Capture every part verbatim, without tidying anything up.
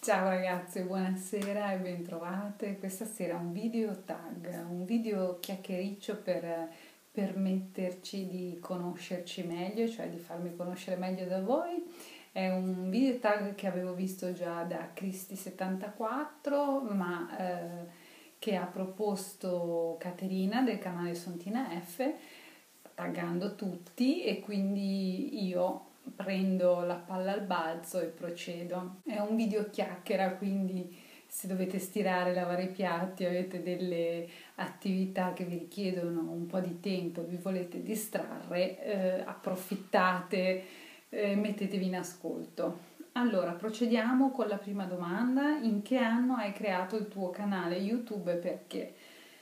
Ciao ragazze, buonasera e bentrovate. Questa sera un video tag, un video chiacchiericcio per permetterci di conoscerci meglio, cioè di farmi conoscere meglio da voi. È un video tag che avevo visto già da Cristi settantaquattro, ma eh, che ha proposto Caterina del canale Sontina F, taggando tutti, e quindi io prendo la palla al balzo e procedo. È un video chiacchiera, quindi se dovete stirare, lavare i piatti, avete delle attività che vi richiedono un po' di tempo, vi volete distrarre, eh, approfittate, eh, mettetevi in ascolto. Allora, procediamo con la prima domanda. In che anno hai creato il tuo canale YouTube e perché?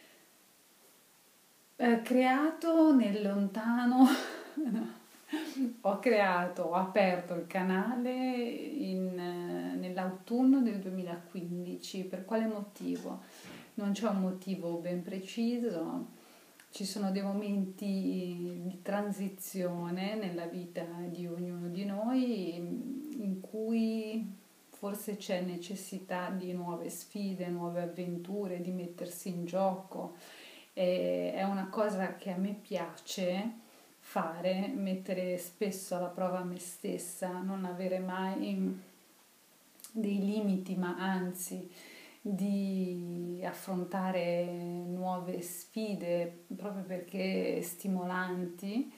Eh, creato nel lontano... no. Ho creato, ho aperto il canale in, eh, nell'autunno del duemilaquindici. Per quale motivo? Non c'è un motivo ben preciso, ci sono dei momenti di transizione nella vita di ognuno di noi in cui forse c'è necessità di nuove sfide, nuove avventure, di mettersi in gioco. E è una cosa che a me piace fare, mettere spesso alla prova me stessa, non avere mai dei limiti, ma anzi di affrontare nuove sfide proprio perché stimolanti.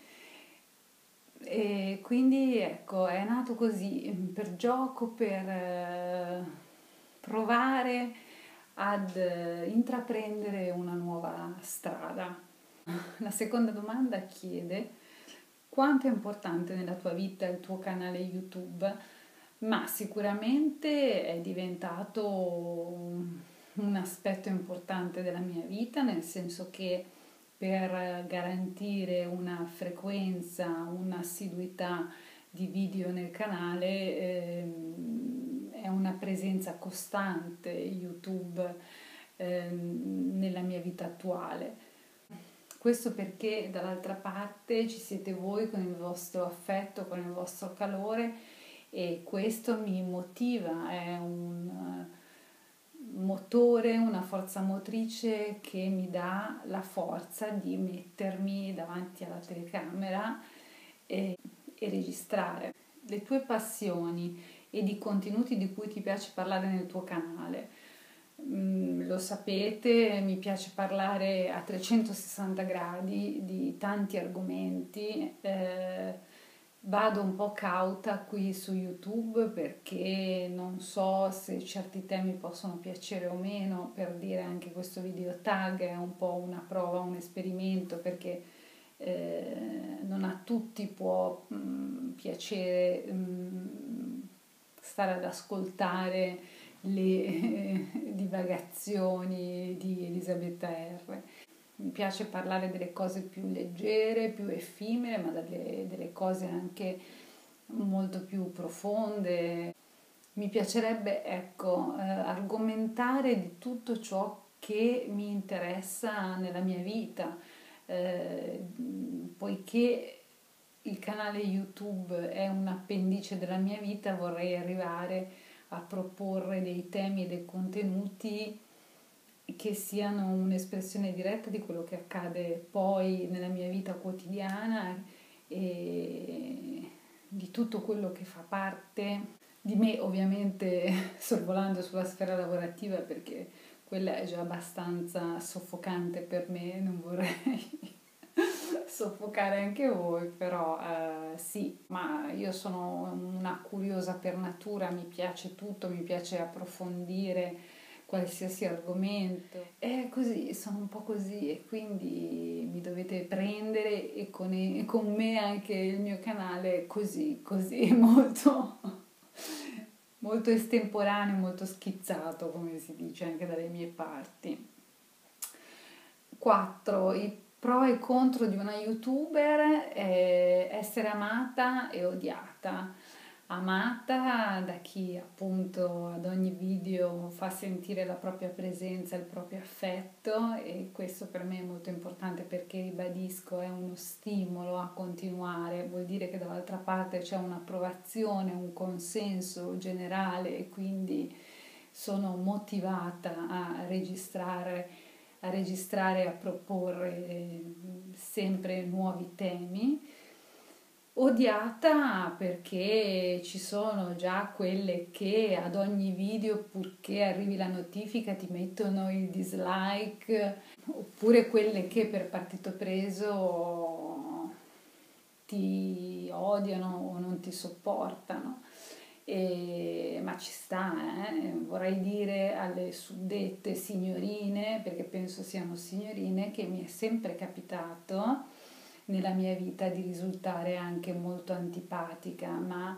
E quindi ecco, è nato così, per gioco, per eh, provare ad eh, intraprendere una nuova strada. La seconda domanda chiede: quanto è importante nella tua vita il tuo canale YouTube? Ma sicuramente è diventato un aspetto importante della mia vita, nel senso che per garantire una frequenza, un'assiduità di video nel canale, ehm, è una presenza costante YouTube ehm, nella mia vita attuale. Questo perché dall'altra parte ci siete voi con il vostro affetto, con il vostro calore, e questo mi motiva, è un motore, una forza motrice che mi dà la forza di mettermi davanti alla telecamera e, e registrare. Le tue passioni e i contenuti di cui ti piace parlare nel tuo canale. Mm, lo sapete, mi piace parlare a trecentosessanta gradi di tanti argomenti. Eh, vado un po' cauta qui su YouTube perché non so se certi temi possono piacere o meno. Per dire, anche questo video tag è un po' una prova, un esperimento, perché eh, non a tutti può mh, piacere mh, stare ad ascoltare le eh, divagazioni di Elisabetta R. Mi piace parlare delle cose più leggere, più effimere, ma delle, delle cose anche molto più profonde. Mi piacerebbe, ecco, eh, argomentare di tutto ciò che mi interessa nella mia vita, eh, poiché il canale YouTube è un appendice della mia vita, vorrei arrivare a proporre dei temi e dei contenuti che siano un'espressione diretta di quello che accade poi nella mia vita quotidiana e di tutto quello che fa parte di me, ovviamente sorvolando sulla sfera lavorativa, perché quella è già abbastanza soffocante per me, non vorrei soffocare anche voi, però eh, sì, ma io sono una curiosa per natura, mi piace tutto, mi piace approfondire qualsiasi argomento. È così, sono un po' così, e quindi mi dovete prendere, e con, e con me anche il mio canale così, così, molto, molto estemporaneo, molto schizzato, come si dice anche dalle mie parti. quattro. I pro e contro di una YouTuber è essere amata e odiata. Amata da chi appunto ad ogni video fa sentire la propria presenza, il proprio affetto, e questo per me è molto importante perché, ribadisco, è uno stimolo a continuare, vuol dire che dall'altra parte c'è un'approvazione, un consenso generale, e quindi sono motivata a registrare, a registrare e a proporre eh, sempre nuovi temi. Odiata perché ci sono già quelle che ad ogni video, purché arrivi la notifica, ti mettono il dislike, oppure quelle che per partito preso ti odiano o non ti sopportano. E, ma ci sta, eh? Vorrei dire alle suddette signorine, perché penso siano signorine, che mi è sempre capitato nella mia vita di risultare anche molto antipatica, ma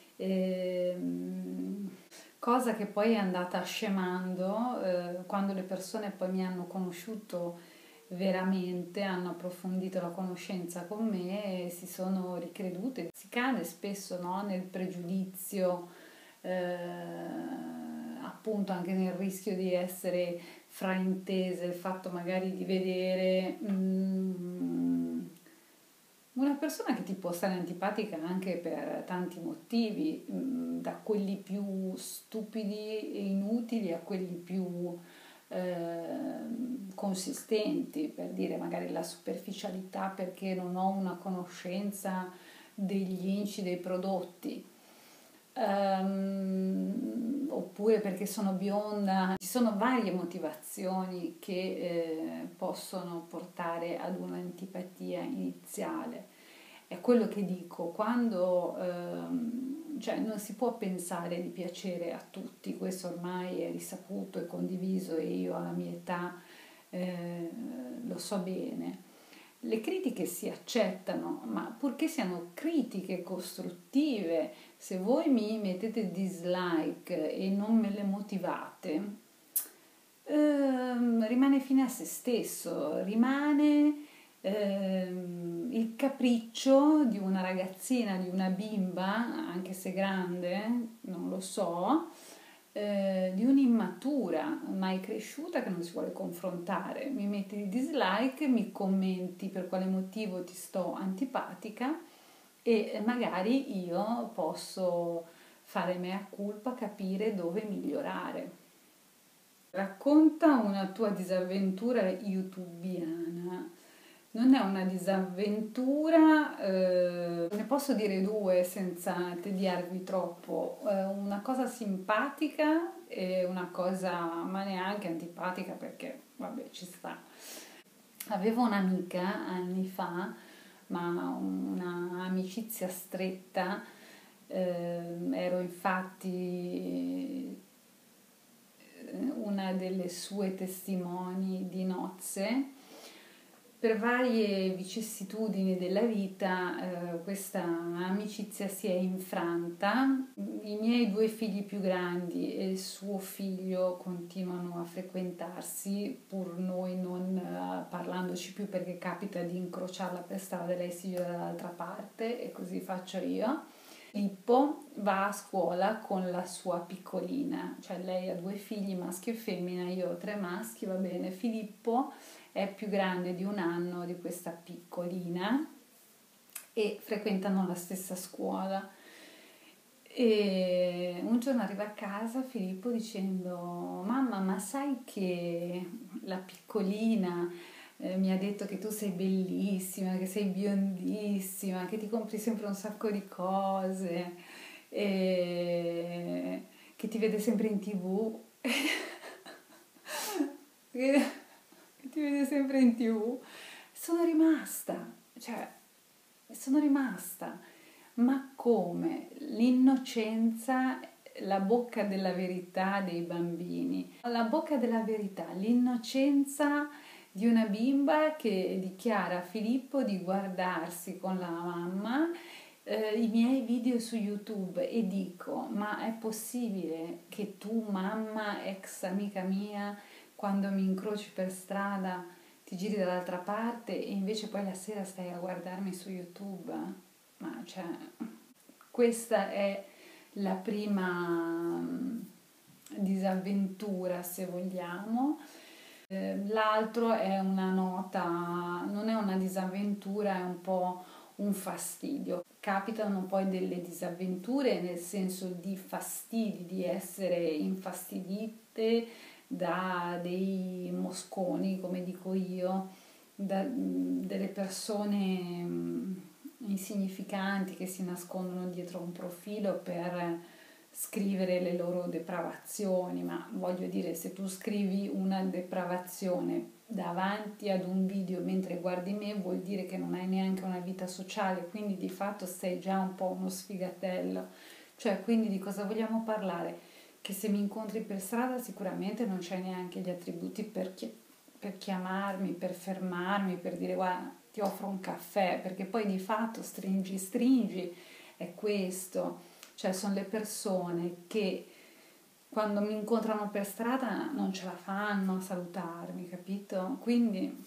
ehm, cosa che poi è andata scemando eh, quando le persone poi mi hanno conosciuto veramente, hanno approfondito la conoscenza con me e si sono ricredute. Si cade spesso, no, nel pregiudizio, eh, appunto anche nel rischio di essere fraintese, il fatto magari di vedere mm, una persona che ti può stare antipatica anche per tanti motivi, mm, da quelli più stupidi e inutili a quelli più eh, consistenti, per dire magari la superficialità perché non ho una conoscenza degli inci dei prodotti. Um, oppure perché sono bionda. Ci sono varie motivazioni che eh, possono portare ad un'antipatia iniziale. È quello che dico, quando ehm, cioè non si può pensare di piacere a tutti, questo ormai è risaputo e condiviso e io alla mia età eh, lo so bene. Le critiche si accettano, ma purché siano critiche costruttive, se voi mi mettete dislike e non me le motivate, ehm, rimane fine a se stesso, rimane ehm, il capriccio di una ragazzina, di una bimba, anche se grande, non lo so, eh, di un'immatura, mai cresciuta, che non si vuole confrontare. Mi metti il dislike, mi commenti per quale motivo ti sto antipatica e magari io posso fare mea culpa, capire dove migliorare. Racconta una tua disavventura youtubiana. Non è una disavventura, eh, ne posso dire due senza tediarvi troppo. Eh, una cosa simpatica e una cosa, ma neanche antipatica perché, vabbè, ci sta. Avevo un'amica anni fa, ma una amicizia stretta, eh, ero infatti una delle sue testimoni di nozze. Per varie vicissitudini della vita eh, questa amicizia si è infranta. I miei due figli più grandi e il suo figlio continuano a frequentarsi, pur noi non uh, parlandoci più perché capita di incrociarla per strada e lei si gira dall'altra parte e così faccio io. Filippo va a scuola con la sua piccolina, cioè lei ha due figli, maschio e femmina, io ho tre maschi, va bene. Filippo è più grande di un anno di questa piccolina e frequentano la stessa scuola. E un giorno arriva a casa Filippo dicendo: mamma, ma sai che la piccolina eh, mi ha detto che tu sei bellissima, che sei biondissima, che ti compri sempre un sacco di cose, e che ti vede sempre in tv. che ti vede sempre in tv. Sono rimasta, cioè, sono rimasta. Ma come? L'innocenza, la bocca della verità dei bambini. La bocca della verità, l'innocenza di una bimba che dichiara a Filippo di guardarsi con la mamma eh, i miei video su YouTube e dico: ma è possibile che tu, mamma, ex amica mia, quando mi incroci per strada ti giri dall'altra parte e invece poi la sera stai a guardarmi su YouTube? Ma cioè, questa è la prima disavventura, se vogliamo. L'altro è una nota, non è una disavventura, è un po' un fastidio. capitano poi delle disavventure, nel senso di fastidi, di essere infastidite da dei mosconi, come dico io, da delle persone mh, insignificanti che si nascondono dietro un profilo per scrivere le loro depravazioni. Ma voglio dire, se tu scrivi una depravazione davanti ad un video mentre guardi me, vuol dire che non hai neanche una vita sociale, quindi di fatto sei già un po' uno sfigatello. Cioè, quindi di cosa vogliamo parlare? Che se mi incontri per strada sicuramente non c'hai neanche gli attributi per, chi- per chiamarmi, per fermarmi, per dire guarda ti offro un caffè, perché poi di fatto stringi stringi è questo. Cioè sono le persone che quando mi incontrano per strada non ce la fanno a salutarmi, capito? Quindi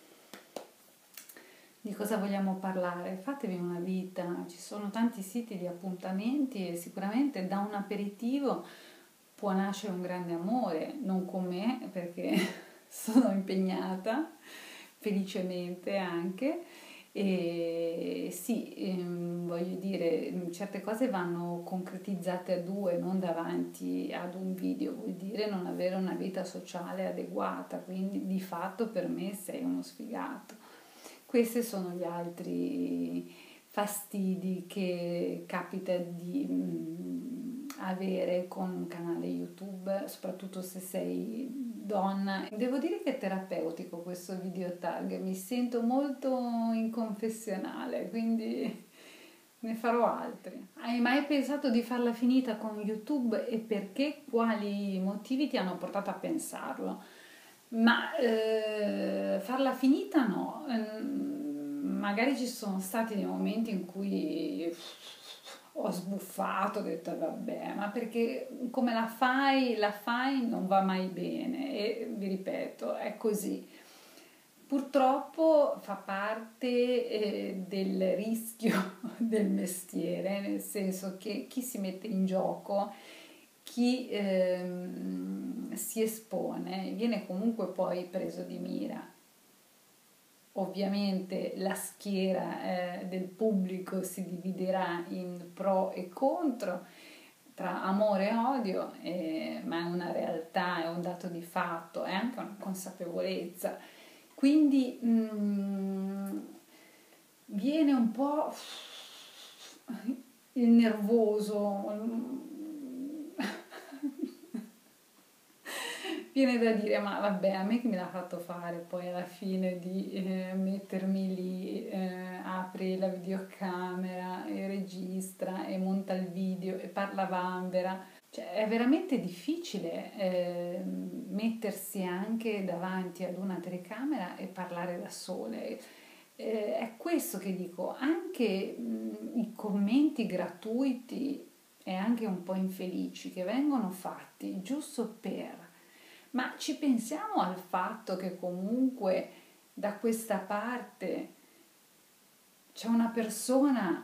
di cosa vogliamo parlare? Fatevi una vita, ci sono tanti siti di appuntamenti e sicuramente da un aperitivo può nascere un grande amore, non con me perché sono impegnata, felicemente anche. E sì, ehm, voglio dire, certe cose vanno concretizzate a due, non davanti ad un video, vuol dire non avere una vita sociale adeguata, quindi di fatto per me sei uno sfigato. Questi sono gli altri fastidi che capita di mm, avere con un canale YouTube, soprattutto se sei donna. Devo dire che è terapeutico questo video tag, mi sento molto in confessionale, quindi ne farò altri. Hai mai pensato di farla finita con YouTube e perché? Quali motivi ti hanno portato a pensarlo? Ma eh, farla finita no. Ehm, magari ci sono stati dei momenti in cui ho sbuffato, ho detto vabbè, ma perché come la fai, la fai non va mai bene e vi ripeto, è così. Purtroppo fa parte eh, del rischio del mestiere, nel senso che chi si mette in gioco, chi ehm, si espone, viene comunque poi preso di mira. Ovviamente la schiera eh, del pubblico si dividerà in pro e contro, tra amore e odio, eh, ma è una realtà, è un dato di fatto, è anche una consapevolezza. Quindi mm, viene un po' il nervoso, viene da dire, ma vabbè, a me che me l'ha fatto fare poi alla fine di eh, mettermi lì, eh, apri la videocamera e registra e monta il video e parla vanvera. Cioè, è veramente difficile eh, mettersi anche davanti ad una telecamera e parlare da sole. Eh, è questo che dico, anche mh, i commenti gratuiti e anche un po' infelici che vengono fatti giusto per... Ma ci pensiamo al fatto che comunque da questa parte c'è una persona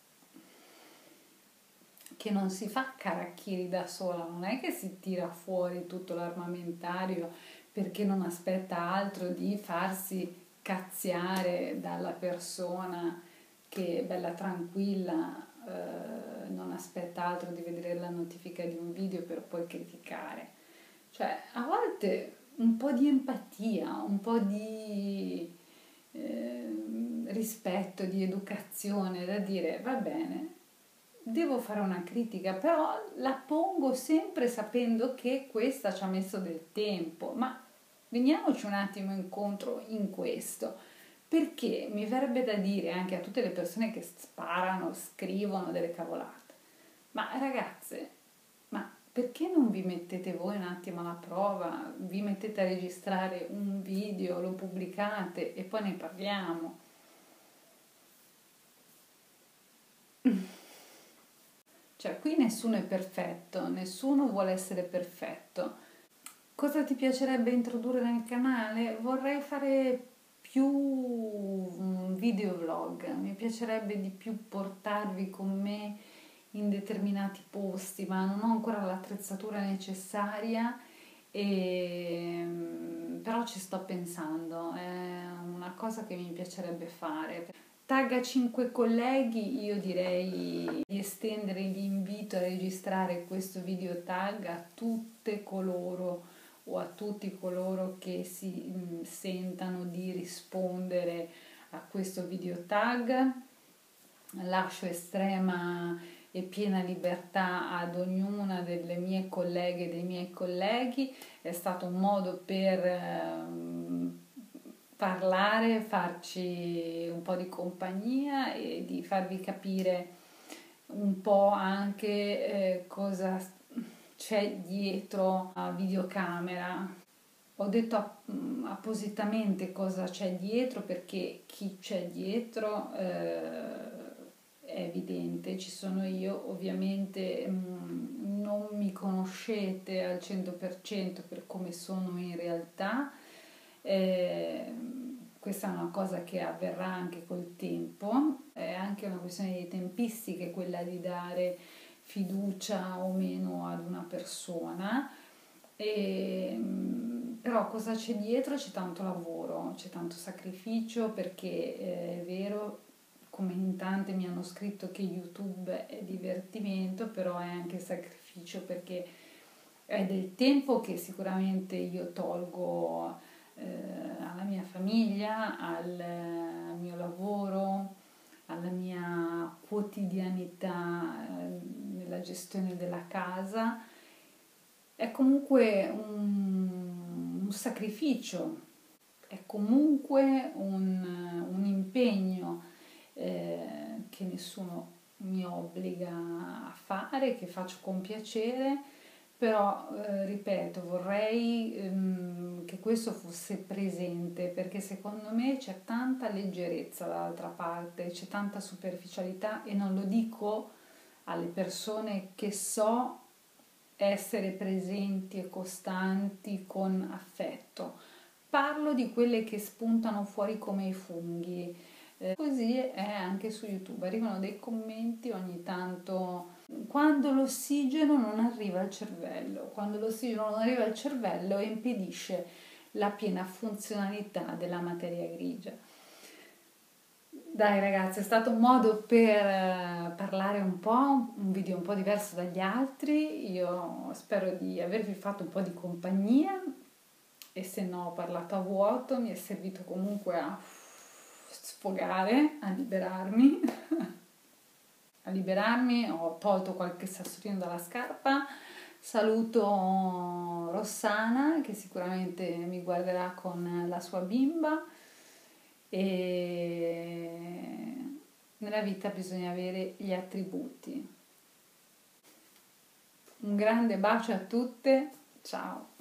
che non si fa caracchieri da sola, non è che si tira fuori tutto l'armamentario perché non aspetta altro di farsi cazziare dalla persona che è bella tranquilla, eh, non aspetta altro di vedere la notifica di un video per poi criticare. Cioè, a volte un po' di empatia, un po' di eh, rispetto, di educazione, da dire va bene, devo fare una critica, però la pongo sempre sapendo che questa ci ha messo del tempo, ma veniamoci un attimo incontro in questo, perché mi verrebbe da dire anche a tutte le persone che sparano, scrivono delle cavolate, ma ragazze, ma perché non vi mettete voi un attimo alla prova, vi mettete a registrare un video, lo pubblicate e poi ne parliamo? Cioè, qui nessuno è perfetto, nessuno vuole essere perfetto. Cosa ti piacerebbe introdurre nel canale? Vorrei fare più mm, videovlog, mi piacerebbe di più portarvi con me in determinati posti, ma non ho ancora l'attrezzatura necessaria, e, mm, però ci sto pensando, è una cosa che mi piacerebbe fare. tagga cinque colleghi, io direi di estendere l'invito a registrare questo video tag a tutte coloro o a tutti coloro che si mh, sentano di rispondere a questo video tag. Lascio estrema e piena libertà ad ognuna delle mie colleghe e dei miei colleghi. È stato un modo per ehm, parlare, farci un po' di compagnia e di farvi capire un po' anche eh, cosa c'è dietro la videocamera. Ho detto app- appositamente cosa c'è dietro perché chi c'è dietro eh, è evidente, ci sono io, ovviamente mh, non mi conoscete al cento per cento per come sono in realtà, eh, questa è una cosa che avverrà anche col tempo, è anche una questione di tempistiche quella di dare fiducia o meno ad una persona. E, però cosa c'è dietro? C'è tanto lavoro, c'è tanto sacrificio perché eh, è vero, come in tante mi hanno scritto che YouTube è divertimento, però è anche sacrificio perché è del tempo che sicuramente io tolgo eh, alla mia famiglia, al, al mio lavoro, alla mia quotidianità eh, nella gestione della casa. È comunque un, un sacrificio, è comunque un, un impegno eh, che nessuno mi obbliga a fare, che faccio con piacere, però eh, ripeto, vorrei ehm, che questo fosse presente perché secondo me c'è tanta leggerezza dall'altra parte, c'è tanta superficialità e non lo dico alle persone che so essere presenti e costanti con affetto. Parlo di quelle che spuntano fuori come i funghi. Eh, così è anche su YouTube, arrivano dei commenti ogni tanto quando l'ossigeno non arriva al cervello, quando l'ossigeno non arriva al cervello impedisce la piena funzionalità della materia grigia. Dai ragazzi, è stato un modo per eh, parlare un po', un video un po' diverso dagli altri. Io spero di avervi fatto un po' di compagnia e se no ho parlato a vuoto, mi è servito comunque a sfogare, a liberarmi. A liberarmi, ho tolto qualche sassolino dalla scarpa. Saluto Rossana che sicuramente mi guarderà con la sua bimba. E nella vita bisogna avere gli attributi. Un grande bacio a tutte, ciao!